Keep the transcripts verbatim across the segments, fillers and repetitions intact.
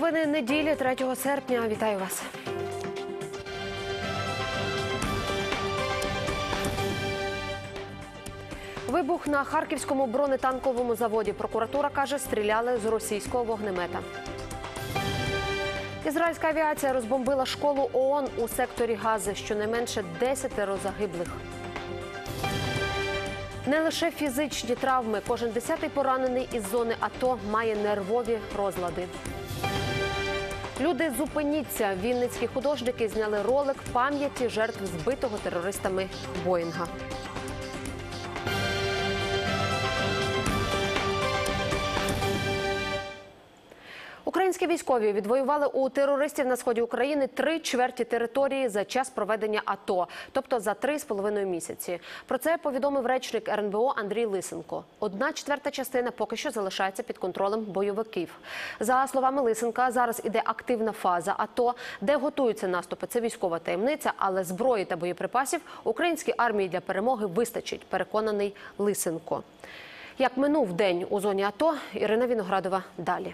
Новини неділі, третього серпня. Вітаю вас. Вибух на Харківському бронетанковому заводі. Прокуратура каже, стріляли з російського вогнемета. Ізраїльська авіація розбомбила школу ООН у секторі Гази. Щонайменше десятеро загиблих. Не лише фізичні травми. Кожен десятий поранений із зони АТО має нервові розлади. Люди, зупиніться! Вінницькі художники зняли ролик пам'яті жертв збитого терористами Боїнга. Українські військові відвоювали у терористів на сході України три чверті території за час проведення АТО, тобто за три з половиною місяці. Про це повідомив речник ер ен бе о Андрій Лисенко. Одна четверта частина поки що залишається під контролем бойовиків. За словами Лисенка, зараз іде активна фаза АТО, де готуються наступи. Це військова таємниця, але зброї та боєприпасів українській армії для перемоги вистачить, переконаний Лисенко. Як минув день у зоні АТО, Ірина Віноградова далі.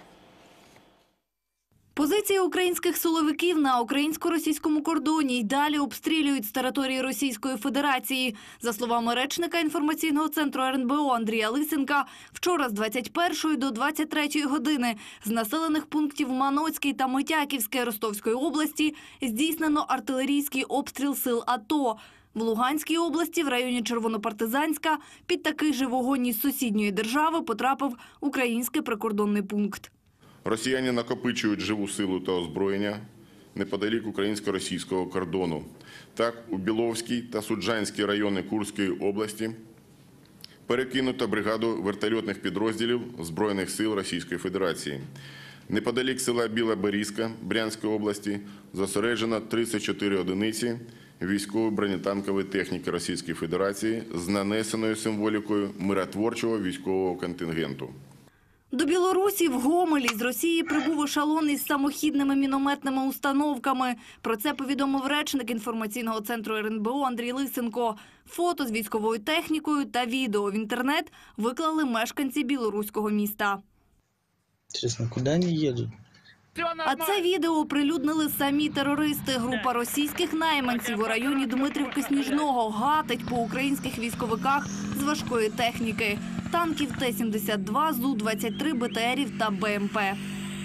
Позиції українських силовиків на українсько-російському кордоні й далі обстрілюють з території Російської Федерації. За словами речника інформаційного центру ер ен бе о Андрія Лисенка, вчора з двадцять першої до двадцять третьої години з населених пунктів Маноцький та Митяківське Ростовської області здійснено артилерійський обстріл сил АТО. В Луганській області в районі Червонопартизанська під такий же вогонь із сусідньої держави потрапив український прикордонний пункт. Росіяни накопичують живу силу та озброєння неподалік українсько-російського кордону. Так, у Біловській та Суджанській райони Курської області перекинуто бригаду вертольотних підрозділів Збройних сил Російської Федерації. Неподалік села Біла Берізка Брянської області зосереджено тридцять чотири одиниці військової бронетанкової техніки Російської Федерації з нанесеною символікою миротворчого військового контингенту. До Білорусі в Гомелі з Росії прибув ешелон із самохідними мінометними установками. Про це повідомив речник інформаційного центру ер ен бе о Андрій Лисенко. Фото з військовою технікою та відео в інтернет виклали мешканці білоруського міста. Чесно, куди вони їдуть? А це відео оприлюднили самі терористи. Група російських найманців у районі Дмитрівки-Сніжного гатить по українських військовиках з важкої техніки. Танків Т сімдесят два, Зу двадцять три, Бе Те Ерів та Бе Ем Пе.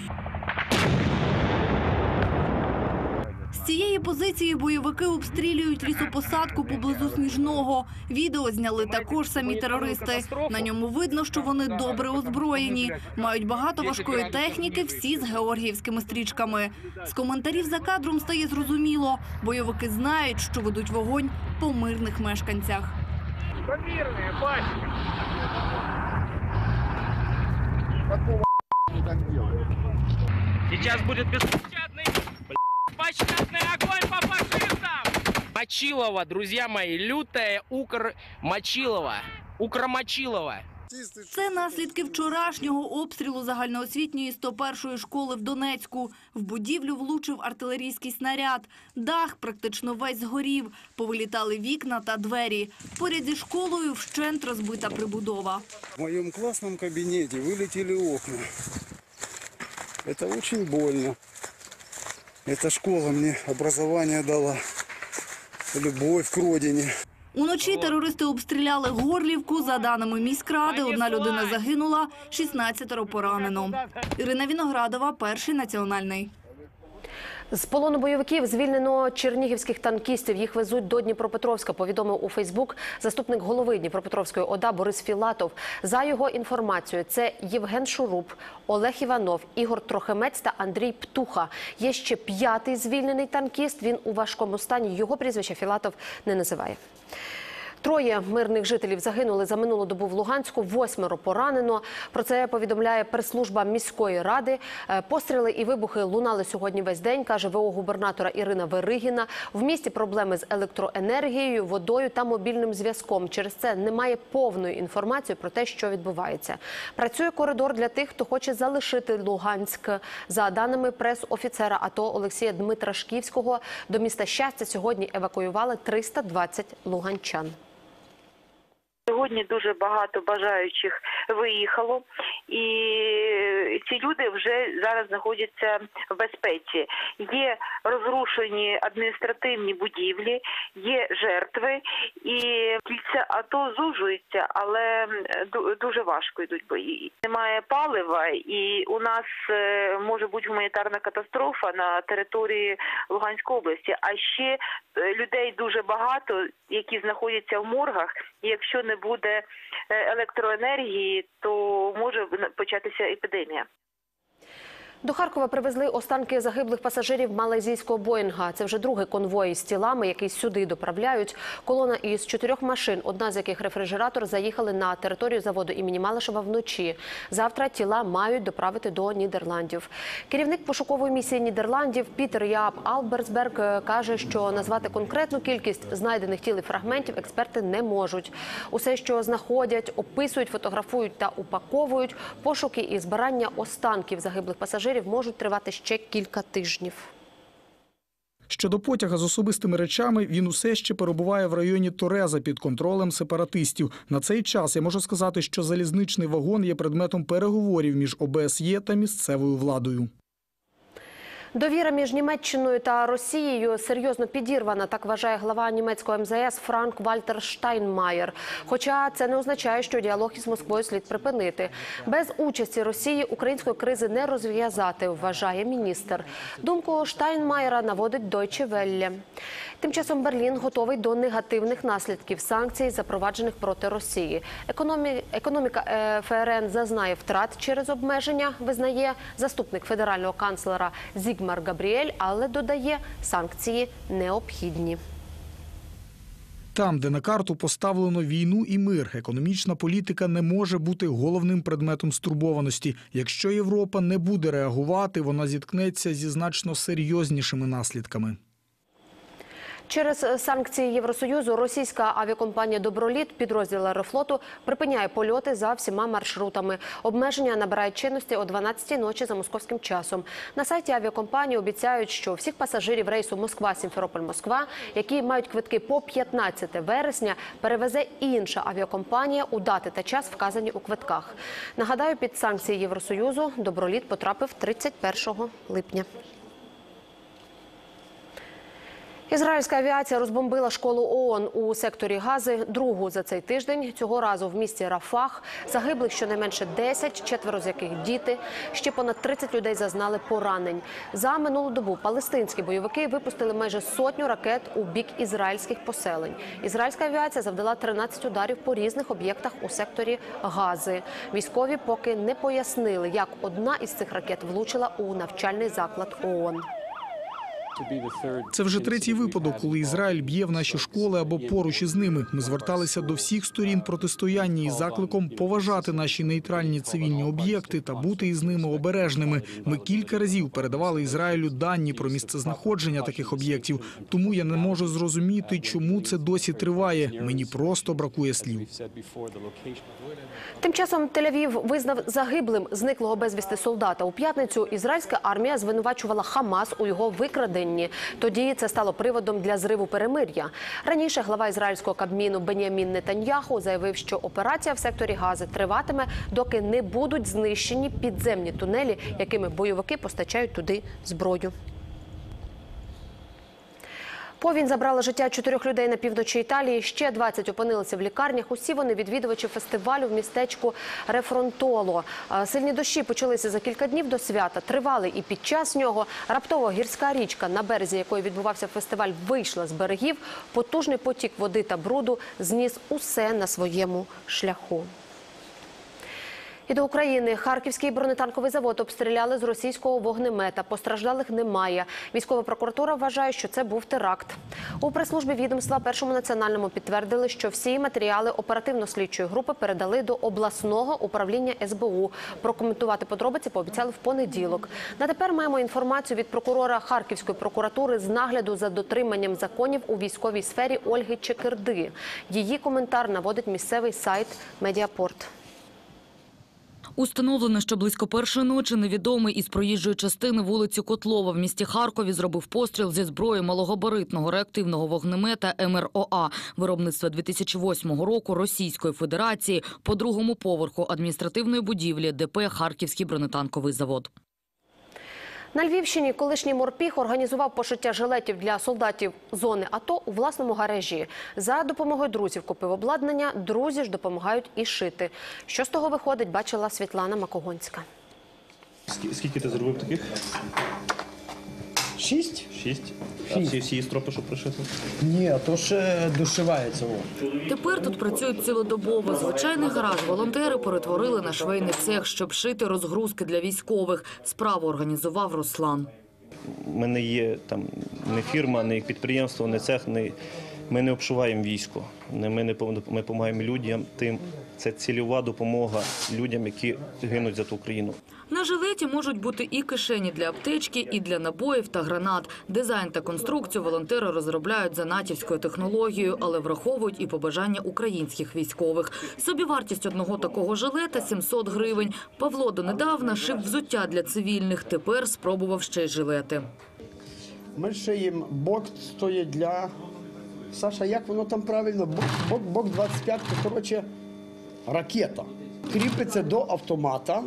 З цієї позиції бойовики обстрілюють лісопосадку поблизу Сніжного. Відео зняли також самі терористи. На ньому видно, що вони добре озброєні. Мають багато важкої техніки, всі з георгіївськими стрічками. З коментарів за кадром стає зрозуміло. Бойовики знають, що ведуть вогонь по мирних мешканцях. Помирные, пасека. Сейчас будет беспощадный, беспощадный огонь по фашистам! Мочилова, друзья мои, лютая Укр-Мочилова. Укр-Мочилова. Це наслідки вчорашнього обстрілу загальноосвітньої сто першої школи в Донецьку. В будівлю влучив артилерійський снаряд. Дах практично весь згорів. Повилітали вікна та двері. Поряд зі школою вщент розбита прибудова. В моєму класному кабінеті вилетіли окна. Це дуже больно. Ця школа мені образування дала, любов к родині. Уночі терористи обстріляли Горлівку. За даними міськради, одна людина загинула, шістнадцятеро поранено. Ірина Віноградова, Перший національний. З полону бойовиків звільнено чернігівських танкістів. Їх везуть до Дніпропетровська, повідомив у Фейсбук заступник голови Дніпропетровської О Да Борис Філатов. За його інформацією, це Євген Шуруп, Олег Іванов, Ігор Трохимець та Андрій Птуха. Є ще п'ятий звільнений танкіст. Він у важкому стані. Його прізвище Філатов не називає. Троє мирних жителів загинули за минулу добу в Луганську, восьмеро поранено. Про це повідомляє прес-служба міської ради. Постріли і вибухи лунали сьогодні весь день, каже ве о губернатора Ірина Веригіна. В місті проблеми з електроенергією, водою та мобільним зв'язком. Через це немає повної інформації про те, що відбувається. Працює коридор для тих, хто хоче залишити Луганськ. За даними прес-офіцера АТО Олексія Дмитрашківського, до міста Щастя сьогодні евакуювали триста двадцять луганчан. Сьогодні дуже багато бажаючих виїхало, і ці люди вже зараз знаходяться в безпеці. Є розрушені адміністративні будівлі, є жертви, і кільця АТО зужуються, але дуже важко йдуть бої. Немає палива, і у нас може бути гуманітарна катастрофа на території Луганської області. А ще людей дуже багато, які знаходяться в моргах, і якщо не буде електроенергії, то може початися епідемія. До Харкова привезли останки загиблих пасажирів малайзійського Боїнга. Це вже другий конвой з тілами, який сюди доправляють. Колона із чотирьох машин, одна з яких рефрижератор, заїхали на територію заводу імені Малишева вночі. Завтра тіла мають доправити до Нідерландів. Керівник пошукової місії Нідерландів Пітер Яап Алберсберг каже, що назвати конкретну кількість знайдених тіл і фрагментів експерти не можуть. Усе, що знаходять, описують, фотографують та упаковують. Пошуки і збирання останків загиблих пасажирів можуть тривати ще кілька тижнів. Щодо потяга з особистими речами, він усе ще перебуває в районі Тореза під контролем сепаратистів. На цей час я можу сказати, що залізничний вагон є предметом переговорів між О Б С Є та місцевою владою. Довіра між Німеччиною та Росією серйозно підірвана, так вважає глава німецького Ем Зе Ес Франк Вальтер Штайнмаєр. Хоча це не означає, що діалог із Москвою слід припинити. Без участі Росії української кризи не розв'язати, вважає міністр. Думку Штайнмаєра наводить Deutsche Welle. Тим часом Берлін готовий до негативних наслідків санкцій, запроваджених проти Росії. Економі... Економіка Ф Р Н зазнає втрат через обмеження, визнає заступник федерального канцлера Зігмар Габріель, але додає, санкції необхідні. Там, де на карту поставлено війну і мир, економічна політика не може бути головним предметом стурбованості. Якщо Європа не буде реагувати, вона зіткнеться зі значно серйознішими наслідками. Через санкції Євросоюзу російська авіакомпанія «Доброліт», підрозділ Аерофлоту, припиняє польоти за всіма маршрутами. Обмеження набирають чинності о дванадцятій ночі за московським часом. На сайті авіакомпанії обіцяють, що всіх пасажирів рейсу Москва-Сімферополь-Москва, які мають квитки по п'ятнадцяте вересня, перевезе інша авіакомпанія у дати та час, вказані у квитках. Нагадаю, під санкції Євросоюзу «Доброліт» потрапив тридцять першого липня. Ізраїльська авіація розбомбила школу О О Н у секторі Гази, другу за цей тиждень. Цього разу в місті Рафах. Загиблих щонайменше десять, четверо з яких діти. Ще понад тридцять людей зазнали поранень. За минулу добу палестинські бойовики випустили майже сотню ракет у бік ізраїльських поселень. Ізраїльська авіація завдала тринадцять ударів по різних об'єктах у секторі Гази. Військові поки не пояснили, як одна із цих ракет влучила у навчальний заклад О О Н. Це вже третій випадок, коли Ізраїль б'є в наші школи або поруч із ними. Ми зверталися до всіх сторін протистояння із закликом поважати наші нейтральні цивільні об'єкти та бути із ними обережними. Ми кілька разів передавали Ізраїлю дані про місцезнаходження таких об'єктів. Тому я не можу зрозуміти, чому це досі триває. Мені просто бракує слів. Тим часом Тель-Авів визнав загиблим зниклого безвісти солдата. У п'ятницю ізраїльська армія звинувачувала Хамас у його викраденні. Тоді це стало приводом для зриву перемир'я. Раніше глава ізраїльського Кабміну Бен'ямін Нетаньяху заявив, що операція в секторі Гази триватиме, доки не будуть знищені підземні тунелі, якими бойовики постачають туди зброю. Повінь забрала життя чотирьох людей на півночі Італії, ще двадцять опинилися в лікарнях. Усі вони відвідувачі фестивалю в містечку Рефронтоло. Сильні дощі почалися за кілька днів до свята, тривали і під час нього. Раптово гірська річка, на березі якої відбувався фестиваль, вийшла з берегів. Потужний потік води та бруду зніс усе на своєму шляху. І до України. Харківський бронетанковий завод обстріляли з російського вогнемета. Постраждалих немає. Військова прокуратура вважає, що це був теракт. У прес-службі відомства Першому національному підтвердили, що всі матеріали оперативно-слідчої групи передали до обласного управління С Б У. Прокоментувати подробиці пообіцяли в понеділок. На тепер маємо інформацію від прокурора Харківської прокуратури з нагляду за дотриманням законів у військовій сфері Ольги Чекирди. Її коментар наводить місцевий сайт «Медіапорт». Установлено, що близько першої ночі невідомий із проїжджої частини вулиці Котлова в місті Харкові зробив постріл зі зброї малогабаритного реактивного вогнемета ем ер о а виробництва дві тисячі восьмого року Російської Федерації по другому поверху адміністративної будівлі де пе «Харківський бронетанковий завод». На Львівщині колишній морпіг організував пошиття жилетів для солдатів зони АТО у власному гаражі. За допомогою друзів купив обладнання, друзі ж допомагають і шити. Що з того виходить, бачила Світлана Макогонська. Скільки ти зробив таких? Шість? Шість. А всі, всі стропи, що пришити? Ні, то ще дошивається. Тепер тут працюють цілодобово. Звичайний гараж волонтери перетворили на швейний цех, щоб шити розгрузки для військових. Справу організував Руслан. Ми не є там не фірма, не підприємство, не цех, не... ми не обшиваємо військо. Ми не ми допомагаємо людям, тим. Це цільова допомога людям, які гинуть за ту Україну. На жилеті можуть бути і кишені для аптечки, і для набоїв та гранат. Дизайн та конструкцію волонтери розробляють за натівською технологією, але враховують і побажання українських військових. Собівартість одного такого жилета – сімсот гривень. Павло донедавна шив взуття для цивільних, тепер спробував ще й жилети. Ми шиємо, бок стоїть для... Саша, як воно там правильно? Бок, бок, бок двадцять п'ять, коротше, ракета. Кріпиться до автомата.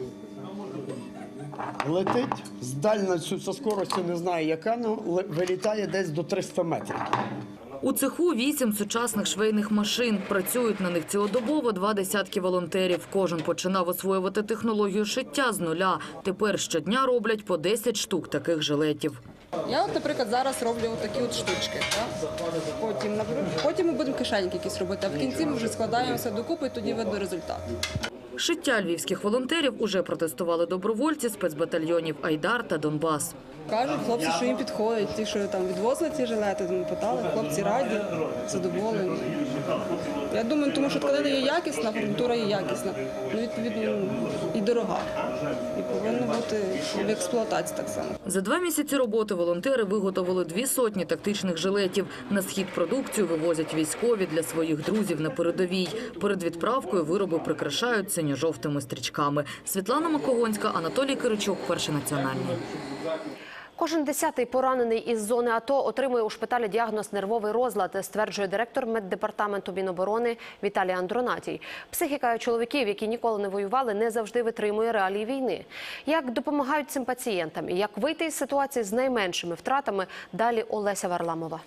Летить з дальністю, зі скоростю не знаю яка, але вилітає десь до триста метрів. У цеху вісім сучасних швейних машин. Працюють на них цілодобово два десятки волонтерів. Кожен починав освоювати технологію шиття з нуля. Тепер щодня роблять по десять штук таких жилетів. Я, от, наприклад, зараз роблю такі от штучки. Так? Потім, потім ми будемо кишеньки якісь робити, а в кінці ми вже складаємося докупи і тоді видно результат. Шиття львівських волонтерів уже протестували добровольці спецбатальйонів «Айдар» та «Донбас». Кажуть хлопці, що їм підходить. Ті, що там відвозили ці жилети, ми питали, хлопці раді, задоволені. Я думаю, тому що тканина є якісна, фурнітура є якісна, ну, відповідно, і дорога. І повинна бути в експлуатації так само. За два місяці роботи волонтери виготовили дві сотні тактичних жилетів. На схід продукцію вивозять військові для своїх друзів на передовій. Перед відправкою вироби прикрашають синьо-жовтими стрічками. Світлана Макогонська, Анатолій Киричук, Перший національний. Кожен десятий поранений із зони АТО отримує у шпиталі діагноз «нервовий розлад», стверджує директор меддепартаменту Міноборони Віталій Андронатій. Психіка чоловіків, які ніколи не воювали, не завжди витримує реалії війни. Як допомагають цим пацієнтам і як вийти із ситуації з найменшими втратами, далі Олеся Варламова.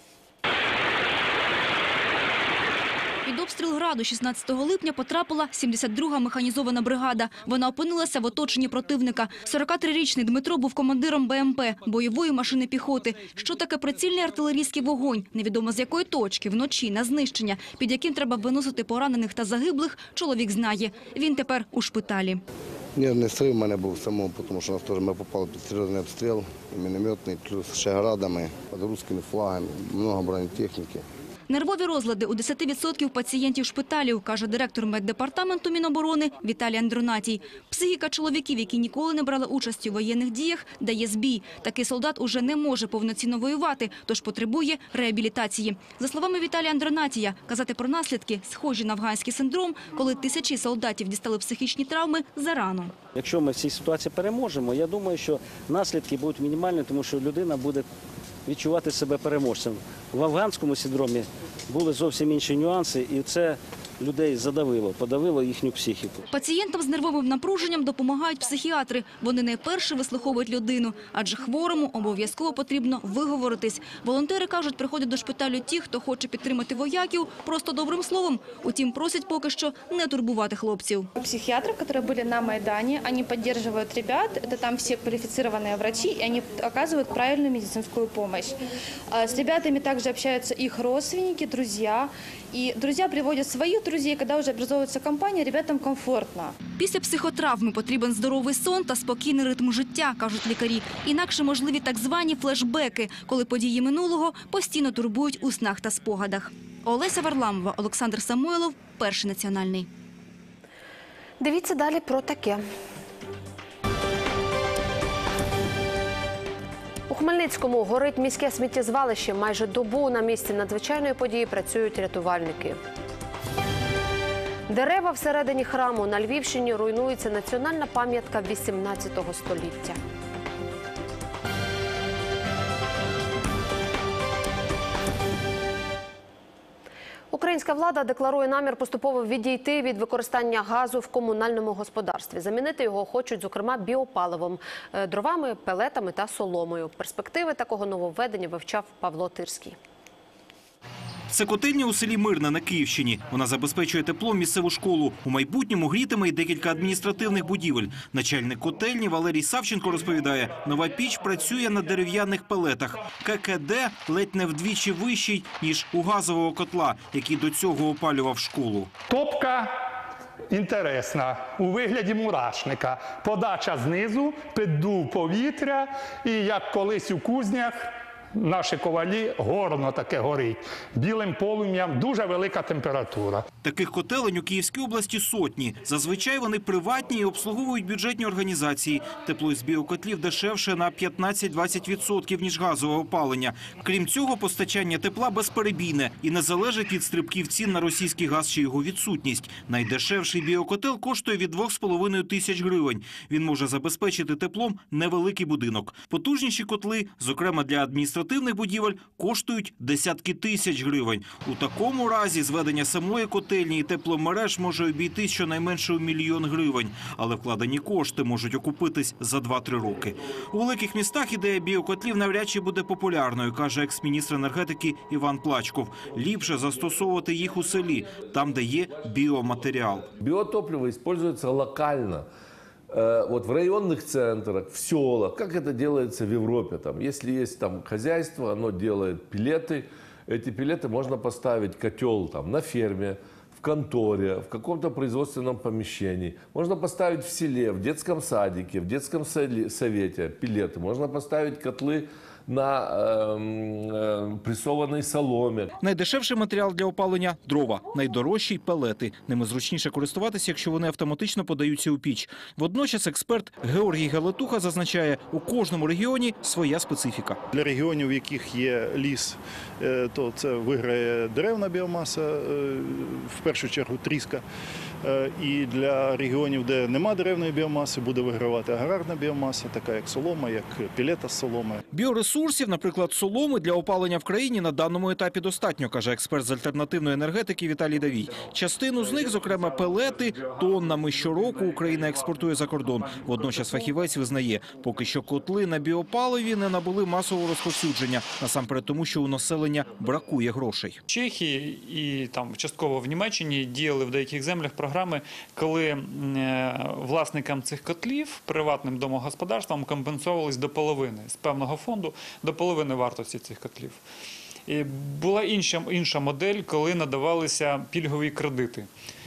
Під обстріл «Граду» шістнадцятого липня потрапила сімдесят друга механізована бригада. Вона опинилася в оточенні противника. сорокатрирічний Дмитро був командиром Бе Ем Пе – бойової машини піхоти. Що таке прицільний артилерійський вогонь, невідомо з якої точки, вночі, на знищення, під яким треба виносити поранених та загиблих, чоловік знає. Він тепер у шпиталі. Нервний срив в мене був самому, тому що нас теж ми попали під серйозний обстріл, і мінометний, плюс ще градами, під руськими флагами, багато бронетехніки. Нервові розлади у десять відсотків пацієнтів шпиталів, каже директор меддепартаменту Міноборони Віталій Андронатій. Психіка чоловіків, які ніколи не брали участі у воєнних діях, дає збій. Такий солдат уже не може повноцінно воювати, тож потребує реабілітації. За словами Віталія Андронатія, казати про наслідки, схожі на афганський синдром, коли тисячі солдатів дістали психічні травми, зарано. Якщо ми в цій ситуації переможемо, я думаю, що наслідки будуть мінімальні, тому що людина буде відчувати себе переможцем. В афганському синдромі були зовсім інші нюанси, і це людей задавило, подавило їхню психіку. Пацієнтам з нервовим напруженням допомагають психіатри. Вони найперше вислуховують людину, адже хворому обов'язково потрібно виговоритись. Волонтери кажуть, приходять до шпиталю ті, хто хоче підтримати вояків просто добрим словом. Утім, просять поки що не турбувати хлопців. Психіатрів, які були на Майдані, вони підтримують ребят, це там всі кваліфіційні врачі, і вони оказують правильну медицинську допомогу. З ребятами також спілкуються їх родственники, друзі. І друзі приводять своїх друзів, коли вже образується компанія, ребятам комфортно. Після психотравми потрібен здоровий сон та спокійний ритм життя, кажуть лікарі. Інакше можливі так звані флешбеки, коли події минулого постійно турбують у снах та спогадах. Олеся Варламова, Олександр Самойлов, Перший національний. Дивіться далі про таке. У Хмельницькому горить міське сміттєзвалище. Майже добу на місці надзвичайної події працюють рятувальники. Дерева всередині храму. На Львівщині руйнується національна пам'ятка вісімнадцятого століття. Українська влада декларує намір поступово відійти від використання газу в комунальному господарстві. Замінити його хочуть, зокрема, біопаливом, дровами, пелетами та соломою. Перспективи такого нововведення вивчав Павло Тирський. Це котельня у селі Мирне на Київщині. Вона забезпечує теплом місцеву школу. У майбутньому грітиме й декілька адміністративних будівель. Начальник котельні Валерій Савченко розповідає, нова піч працює на дерев'яних пелетах. ка ка де ледь не вдвічі вищий, ніж у газового котла, який до цього опалював школу. Топка інтересна, у вигляді мурашника. Подача знизу, піддув повітря і, як колись у кузнях, наші ковалі, горно таке горить. Білим полум'ям, дуже велика температура. Таких котелень у Київській області сотні. Зазвичай вони приватні і обслуговують бюджетні організації. Тепло з біокотлів дешевше на п'ятнадцять-двадцять відсотків, ніж газове опалення. Крім цього, постачання тепла безперебійне і не залежить від стрибків цін на російський газ чи його відсутність. Найдешевший біокотел коштує від двох з половиною тисяч гривень. Він може забезпечити теплом невеликий будинок. Потужніші котли, зокрема для адміністративних будівель, коштують десятки тисяч гривень. У такому разі зведення самої котельні і тепломереж може обійтись щонайменше у мільйон гривень. Але вкладені кошти можуть окупитись за два-три роки. У великих містах ідея біокотлів навряд чи буде популярною, каже екс-міністр енергетики Іван Плачков. Ліпше застосовувати їх у селі, там, де є біоматеріал. Биотопливо используется локально. Вот в районных центрах, в селах, как это делается в Европе. Там, если есть там хозяйство, оно делает пелеты. Эти пелеты можно поставить котел там, на ферме, в конторе, в каком-то производственном помещении. Можно поставить в селе, в детском садике, в детском совете пелеты. Можно поставить котлы на е, е, пресованій соломі. Найдешевший матеріал для опалення – дрова, найдорожчий – пелети. Ними зручніше користуватися, якщо вони автоматично подаються у піч. Водночас експерт Георгій Галатуха зазначає, у кожному регіоні своя специфіка. Для регіонів, в яких є ліс, то це виграє деревна біомаса, в першу чергу тріска. І для регіонів, де нема деревної біомаси, буде вигравати аграрна біомаса, така як солома, як пелета з соломи. Біоресурсів, наприклад, соломи, для опалення в країні на даному етапі достатньо, каже експерт з альтернативної енергетики Віталій Давій. Частину з них, зокрема пелети, тоннами щороку Україна експортує за кордон. Водночас фахівець визнає, поки що котли на біопаливі не набули масового розповсюдження, насамперед тому, що у населення бракує грошей. В Чехії і там частково в Німеччині діяли в деяких землях програми, коли власникам цих котлів, приватним домогосподарствам компенсовувались до половини з певного фонду, до половини вартості цих котлів. І була інша, інша модель, коли надавалися пільгові кредити.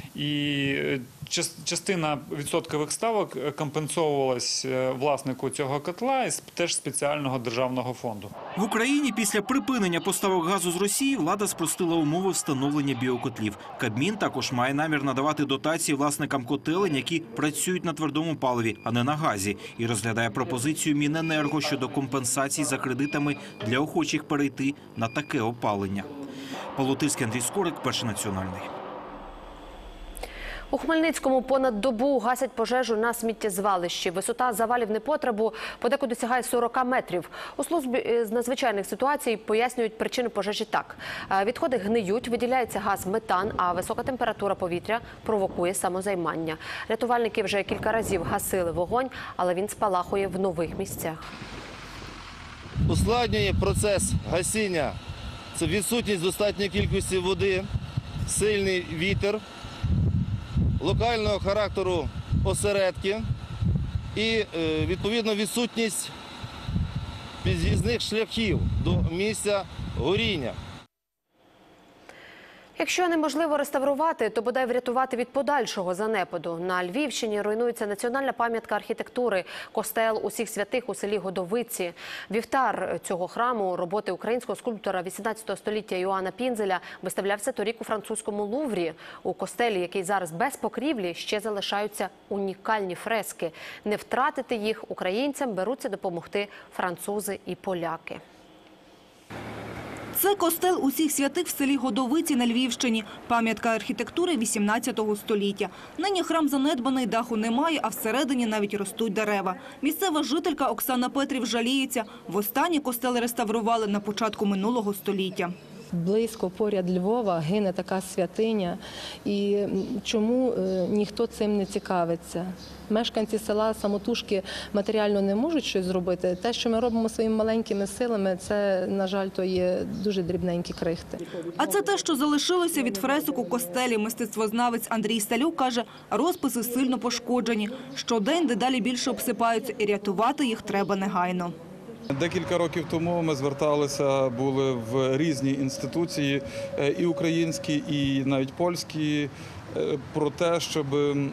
І частина відсоткових ставок компенсовувалась власнику цього котла із теж спеціального державного фонду. В Україні після припинення поставок газу з Росії влада спростила умови встановлення біокотлів. Кабмін також має намір надавати дотації власникам котелень, які працюють на твердому паливі, а не на газі. І розглядає пропозицію Міненерго щодо компенсацій за кредитами для охочих перейти на таке опалення. Павло Тирський, Андрій Скорик, Перший національний. У Хмельницькому понад добу гасять пожежу на сміттєзвалищі. Висота завалів непотребу подекуди сягає сорока метрів. У службі з надзвичайних ситуацій пояснюють причини пожежі так. Відходи гниють, виділяється газ метан, а висока температура повітря провокує самозаймання. Рятувальники вже кілька разів гасили вогонь, але він спалахує в нових місцях. Ускладнює процес гасіння – це відсутність достатньої кількості води, сильний вітер, локального характеру осередки і, відповідно, відсутність під'їзних шляхів до місця горіння. Якщо неможливо реставрувати, то бодай врятувати від подальшого занепаду. На Львівщині руйнується національна пам'ятка архітектури – костел Усіх святих у селі Годовиці. Вівтар цього храму, роботи українського скульптора вісімнадцятого століття Йоанна Пінзеля, виставлявся торік у французькому Луврі. У костелі, який зараз без покрівлі, ще залишаються унікальні фрески. Не втратити їх українцям беруться допомогти французи і поляки. Це костел усіх святих в селі Годовиці на Львівщині. Пам'ятка архітектури вісімнадцятого століття. Нині храм занедбаний, даху немає, а всередині навіть ростуть дерева. Місцева жителька Оксана Петрів жаліється. Востаннє костел реставрували на початку минулого століття. Близько поряд Львова гине така святиня, і чому ніхто цим не цікавиться? Мешканці села самотужки матеріально не можуть щось зробити. Те, що ми робимо своїми маленькими силами, це, на жаль, то є дуже дрібненькі крихти. А це те, що залишилося від фресок у костелі. Мистецтвознавець Андрій Сталюк каже, розписи сильно пошкоджені. Щодень дедалі більше обсипаються, і рятувати їх треба негайно. Декілька років тому ми зверталися, були в різні інституції, і українські, і навіть польські, про те, щоб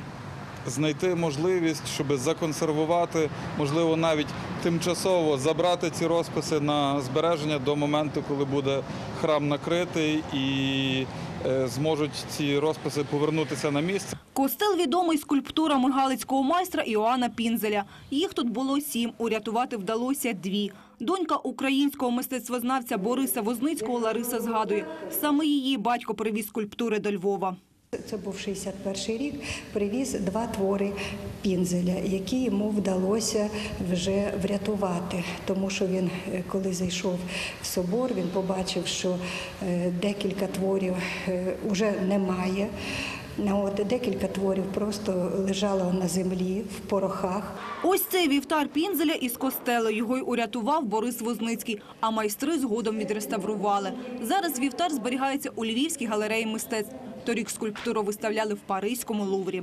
знайти можливість, щоб законсервувати, можливо, навіть тимчасово забрати ці розписи на збереження до моменту, коли буде храм накритий і зможуть ці розписи повернутися на місце. Костел відомий скульптурами галицького майстра Іоанна Пінзеля. Їх тут було сім, урятувати вдалося дві. Донька українського мистецтвознавця Бориса Возницького Лариса згадує, саме її батько привіз скульптури до Львова. Це був шістдесят перший рік, привіз два твори Пінзеля, які йому вдалося вже врятувати. Тому що він, коли зайшов в собор, він побачив, що декілька творів вже немає. От, декілька творів просто лежало на землі, в порохах. Ось цей вівтар Пінзеля із костелу. Його й урятував Борис Возницький, а майстри згодом відреставрували. Зараз вівтар зберігається у Львівській галереї мистецтв. Торік скульптуру виставляли в Паризькому Луврі.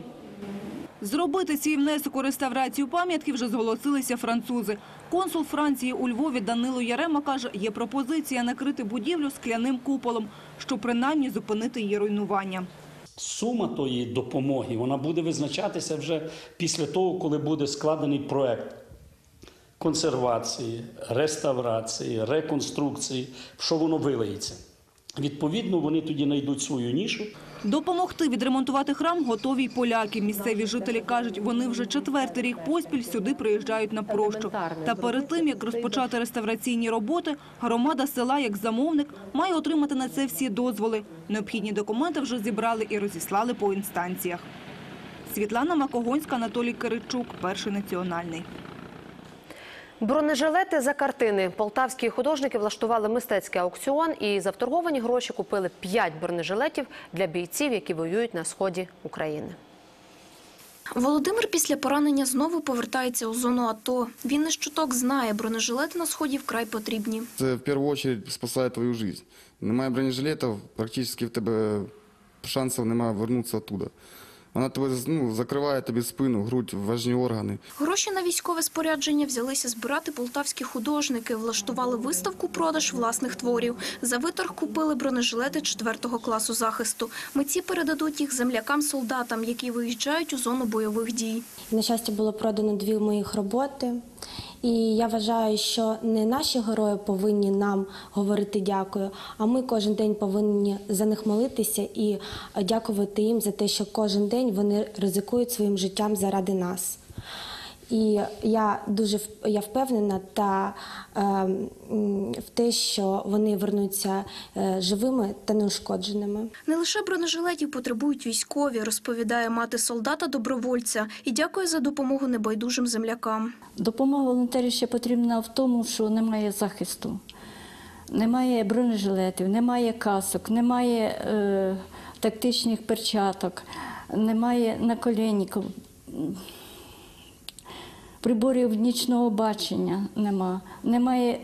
Зробити свій внесок у реставрацію пам'ятки вже зголосилися французи. Консул Франції у Львові Данило Ярема каже, є пропозиція накрити будівлю скляним куполом, щоб принаймні зупинити її руйнування. Сума тої допомоги вона буде визначатися вже після того, коли буде складений проект консервації, реставрації, реконструкції, в що воно вилиється. Відповідно, вони тоді знайдуть свою нішу. Допомогти відремонтувати храм готові й поляки. Місцеві жителі кажуть, вони вже четвертий рік поспіль сюди приїжджають на прощу. Та перед тим, як розпочати реставраційні роботи, громада села, як замовник, має отримати на це всі дозволи. Необхідні документи вже зібрали і розіслали по інстанціях. Світлана Макогонська, Анатолій Киричук, Перший національний. Бронежилети за картини. Полтавські художники влаштували мистецький аукціон і за вторговані гроші купили п'ять бронежилетів для бійців, які воюють на сході України. Володимир після поранення знову повертається у зону АТО. Він не щуток знає, бронежилети на сході вкрай потрібні. Це в першу чергу спасає твою життя. Немає бронежилетів, практично в тебе шансів немає повернутися оттуда. Вона тебе, ну, закриває тобі спину, грудь, важні органи. Гроші на військове спорядження взялися збирати полтавські художники. Влаштували виставку-продаж власних творів. За виторг купили бронежилети четвертого класу захисту. Митці передадуть їх землякам-солдатам, які виїжджають у зону бойових дій. На щастя, було продано дві моїх роботи. І я вважаю, що не наші герої повинні нам говорити дякую, а ми кожен день повинні за них молитися і дякувати їм за те, що кожен день вони ризикують своїм життям заради нас. І я дуже я впевнена та, е, в те, що вони вернуться е, живими та неушкодженими. Не лише бронежилетів потребують військові, розповідає мати солдата-добровольця і дякує за допомогу небайдужим землякам. Допомога волонтерів ще потрібна в тому, що немає захисту. Немає бронежилетів, немає касок, немає е, тактичних перчаток, немає наколінників. Приборів нічного бачення нема, немає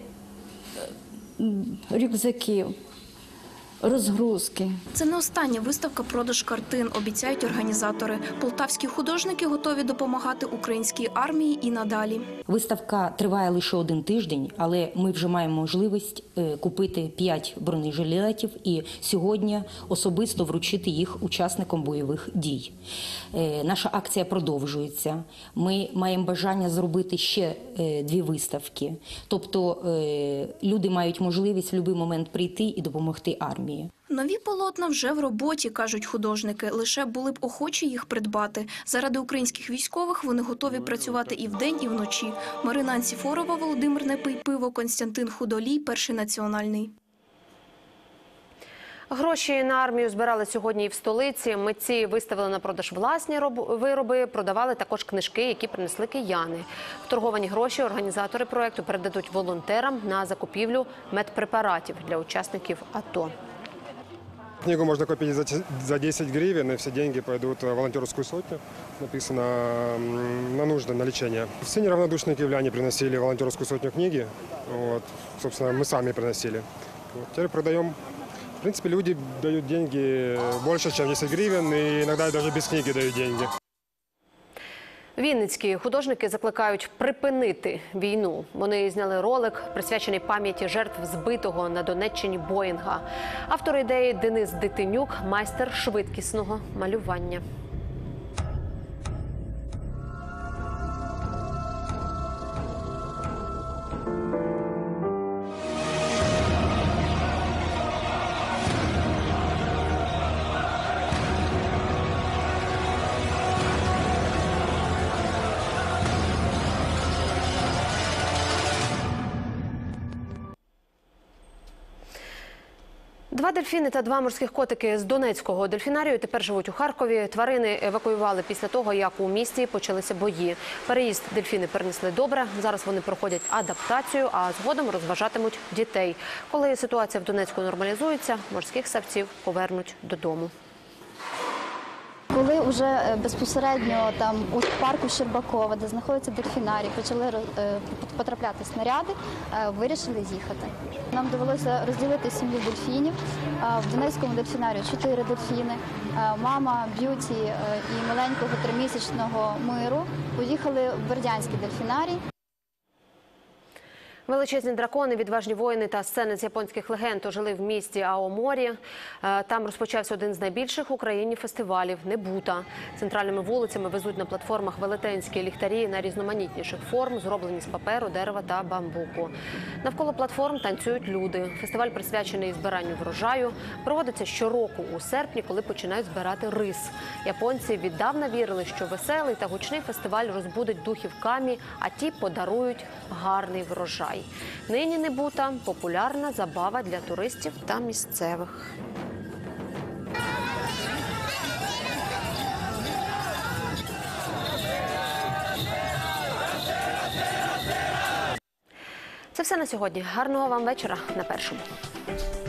рюкзаків, розгрузки. Це не остання виставка-продаж картин, обіцяють організатори. Полтавські художники готові допомагати українській армії і надалі. Виставка триває лише один тиждень, але ми вже маємо можливість купити п'ять бронежилетів і сьогодні особисто вручити їх учасникам бойових дій. Наша акція продовжується. Ми маємо бажання зробити ще дві виставки. Тобто люди мають можливість в будь-який момент прийти і допомогти армії. Нові полотна вже в роботі, кажуть художники. Лише були б охочі їх придбати. Заради українських військових вони готові працювати і вдень, і вночі. Марина Анціфорова, Володимир Непий-Пиво, Константин Худолій, Перший національний. Гроші на армію збирали сьогодні і в столиці. Митці виставили на продаж власні вироби, продавали також книжки, які принесли кияни. Вторговані гроші організатори проєкту передадуть волонтерам на закупівлю медпрепаратів для учасників АТО. Книгу можно купить за десять гривен, и все деньги пойдут в волонтерскую сотню. Написано на нужды, на лечение. Все неравнодушные киевляне приносили в волонтерскую сотню книги. Вот. Собственно, мы сами приносили. Вот. Теперь продаем. В принципе, люди дают деньги больше, чем десять гривен, и иногда даже без книги дают деньги. Вінницькі художники закликають припинити війну. Вони зняли ролик, присвячений пам'яті жертв збитого на Донеччині Боїнга. Автор ідеї Денис Дитинюк – майстер швидкісного малювання. Два дельфіни та два морських котики з Донецького дельфінарію тепер живуть у Харкові. Тварини евакуювали після того, як у місті почалися бої. Переїзд дельфіни перенесли добре. Зараз вони проходять адаптацію, а згодом розважатимуть дітей. Коли ситуація в Донецьку нормалізується, морських савців повернуть додому. Коли вже безпосередньо там у парку Щербакова, де знаходиться дельфінарій, почали потрапляти снаряди, вирішили їхати. Нам довелося розділити сім'ю дельфінів. В Донецькому дельфінарію чотири дельфіни. Мама, Б'юті і маленького тримісячного Миру поїхали в Бердянський дельфінарій. Величезні дракони, відважні воїни та сцени з японських легенд ожили в місті Аоморі. Там розпочався один з найбільших в Україні фестивалів – Небута. Центральними вулицями везуть на платформах велетенські ліхтарі найрізноманітніших форм, зроблені з паперу, дерева та бамбуку. Навколо платформ танцюють люди. Фестиваль присвячений збиранню врожаю. Проводиться щороку у серпні, коли починають збирати рис. Японці віддавна вірили, що веселий та гучний фестиваль розбудить духів камі, а ті подарують гарний врожай. Нині Небута – популярна забава для туристів та місцевих. Це все на сьогодні. Гарного вам вечора на Першому.